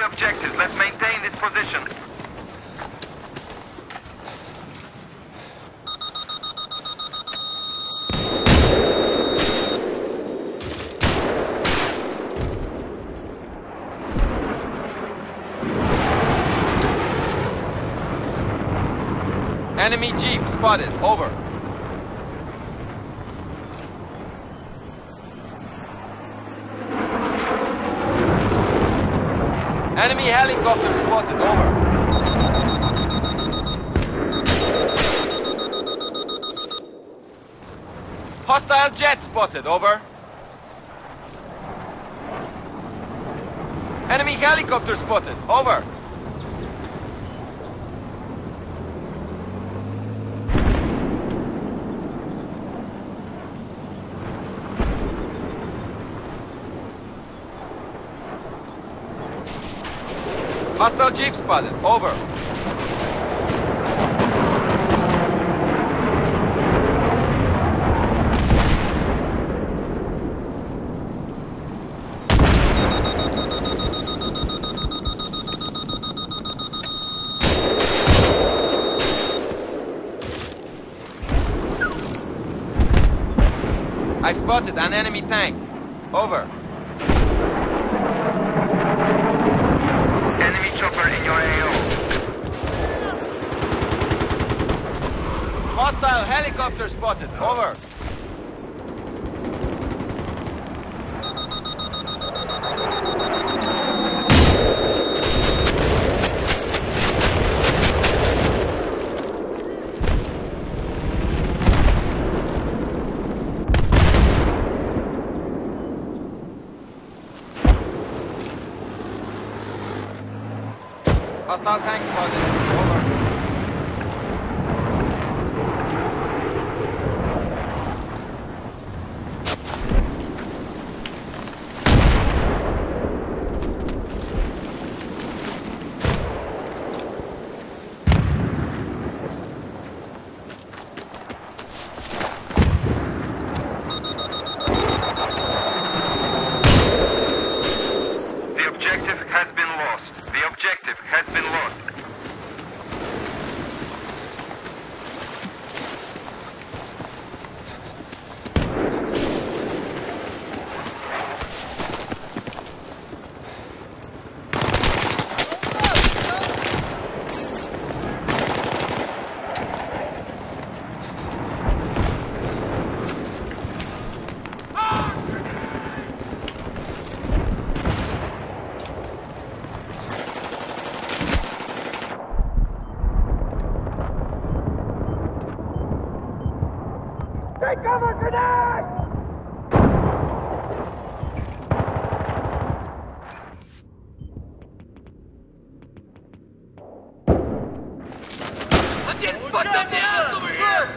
objectives. Let's maintain this position. Enemy jeep spotted. Over. Enemy helicopter spotted. Over. Hostile jet spotted. Over. Enemy helicopter spotted. Over. Hostile jeep spotted. Over. I've spotted an enemy tank. Over. Enemy chopper in your AO. Hostile helicopter spotted. Over. Hostile tank spotted. Over. The objective has been lost. The objective has been lost. Take cover, grenade! I'm getting fucked up the ass over here!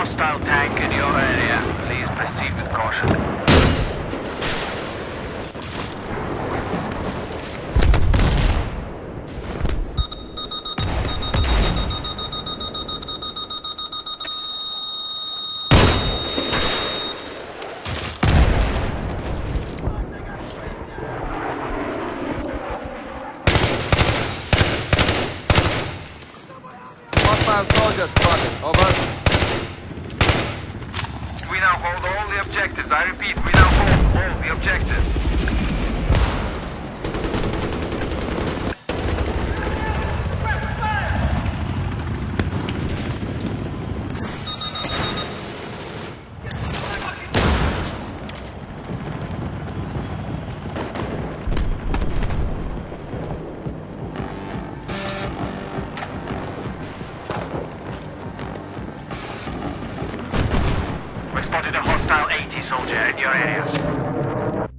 hostile tank in your area. Please proceed with caution. Hostile soldier spotted. Over. We now hold all the objectives. I repeat, we now hold all the objectives. We spotted a hostile 80 soldier in your area.